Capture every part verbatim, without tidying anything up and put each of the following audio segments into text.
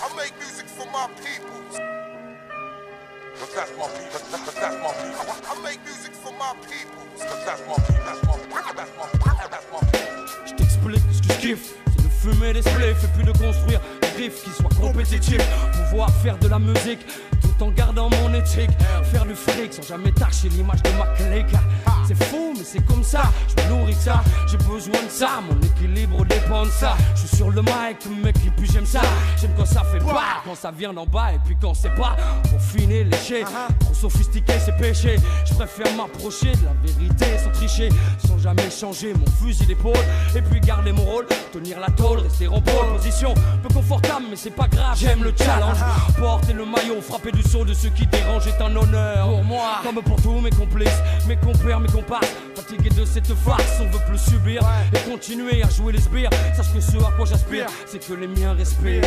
I make music for my peoples. But that's my people. But that's my people. I make music for my peoples. But that's my people. That's my people. That's my people. That's my people. Je t'explique ce que je kiffe. C'est de fumer des spliffs et puis de construire des riffs qui soient compétitifs. Pouvoir faire de la musique tout en gardant mon éthique. Faire du fric sans jamais tâcher l'image de ma clique. C'est fou mais c'est comme ça, je me nourris de ça. J'ai besoin de ça, mon équilibre dépend de ça. Je suis sur le mic, mec et puis j'aime ça. J'aime quand ça fait pas, quand ça vient d'en bas et puis quand c'est pas. Pour finir léché, trop sophistiqué c'est péché. Je préfère m'approcher de la vérité sans tricher, sans jamais changer mon fusil d'épaule. Et puis garder mon rôle, tenir la tôle, rester en pole position. Peu confortable mais c'est pas grave, j'aime le challenge. Porter le maillot, frapper du saut de ceux qui dérangent est un honneur pour moi. Comme pour tous mes complices, mes compères, mes comparses. Fatigué de cette farce, on veut plus subir et continuer à jouer les sbires. Sache que ce à quoi j'aspire, c'est que les miens respirent.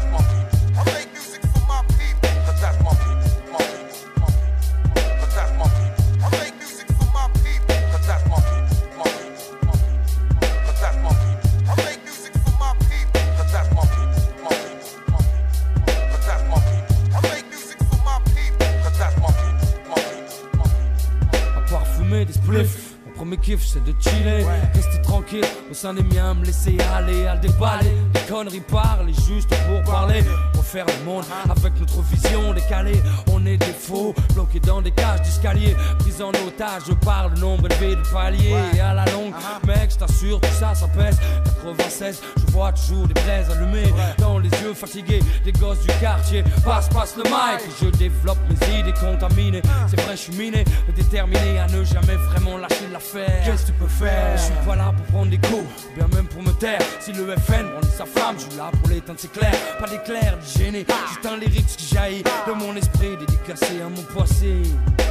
Des spliffs. Mon premier kiff c'est de chiller, ouais. Rester tranquille au sein des miens, me laisser aller à le déballer. Les conneries parlent juste pour parler. Refaire le monde avec notre vision décalée. On est des faux, bloqués dans des cages d'escalier. Pris en otage, je parle de nombre élevé de paliers. Ouais. Et à la longue, uh-huh. Mec, je t'assure, tout ça, ça pèse. quatre-vingt-seize, je vois toujours des braises allumées, ouais. Dans les yeux fatigués des gosses du quartier. Passe, passe le mic, et je développe mes idées contaminées. C'est vrai, je suis miné, mais déterminé à ne jamais vraiment lâcher l'affaire. Qu'est-ce que tu peux faire? Je suis pas là pour prendre des coups, bien même pour me taire. Si le F N brandit sa flamme, je suis là pour l'éteindre, c'est clair. Pas d'éclair, de gêner, juste un lyrics qui jaillit de mon esprit, dédicacé à mon passé.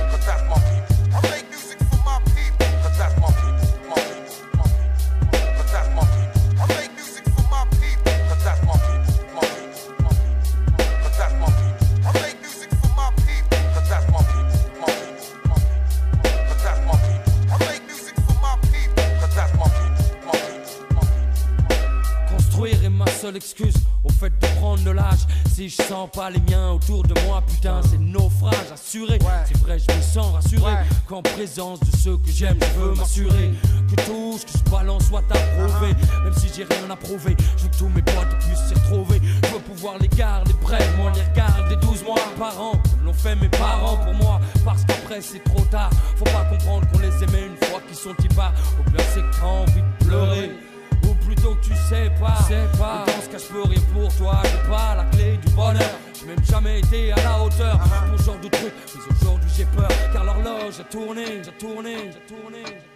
Seule excuse au fait de prendre de l'âge. Si je sens pas les miens autour de moi, putain c'est naufrage assuré, ouais. C'est vrai je me sens rassuré, ouais. Qu'en présence de ceux que j'aime je veux m'assurer que tout ce que je balance soit approuvé, uh-huh. Même si j'ai rien à prouver, je veux que tous mes potes puissent s'y retrouver. Je veux pouvoir les garder près, moi les regarder douze mois par an, comme l'ont fait mes parents pour moi. Parce qu'après c'est trop tard, faut pas comprendre qu'on les aimait une fois qu'ils sont y-bas. Au bien c'est que t'as envie de pleurer, ou plutôt que tu sais pas, sais pas. Et dans ce cas je peux rien pour toi, j'ai pas la clé du bonheur. J'ai même jamais été à la hauteur uh-huh. Pour ce genre de truc, mais aujourd'hui j'ai peur. Car l'horloge a tourné, j'ai tourné, j'ai tourné.